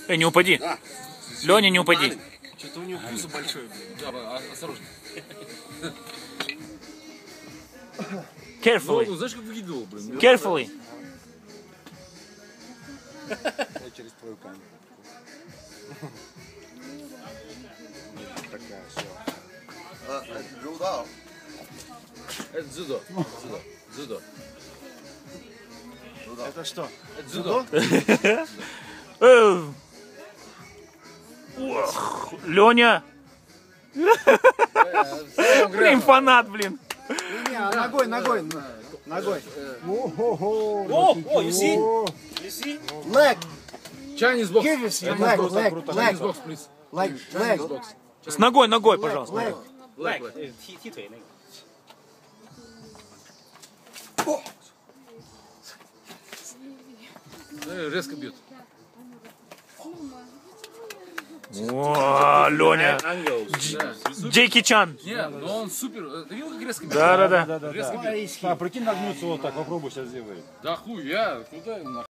Не упади. Леня, не упади. Что-то у него пузо большое, блин. Да, осторожно. Carefully. Ну, знаешь, как выглядел, блин? Carefully. Я через твою камеру. Такая, все. Это дзюдо. Дзюдо. Это что? Это дзюдо. Леня. Блин, фанат, блин. Не, ногой. Oh, you see? You see? Leg. Chinese box. Give us your leg. Chinese box, please. Leg. С ногой, пожалуйста. Leg. Like, 踢腿那个。 Резко бьет. О, Леня. Да. Джеки Чан. Не, но он супер. Ты видел, как резко бьет? Да. Резко бьет. А, прикинь, нагнуться вот так, попробуй сейчас сделай. Да хуй, я куда нахуй?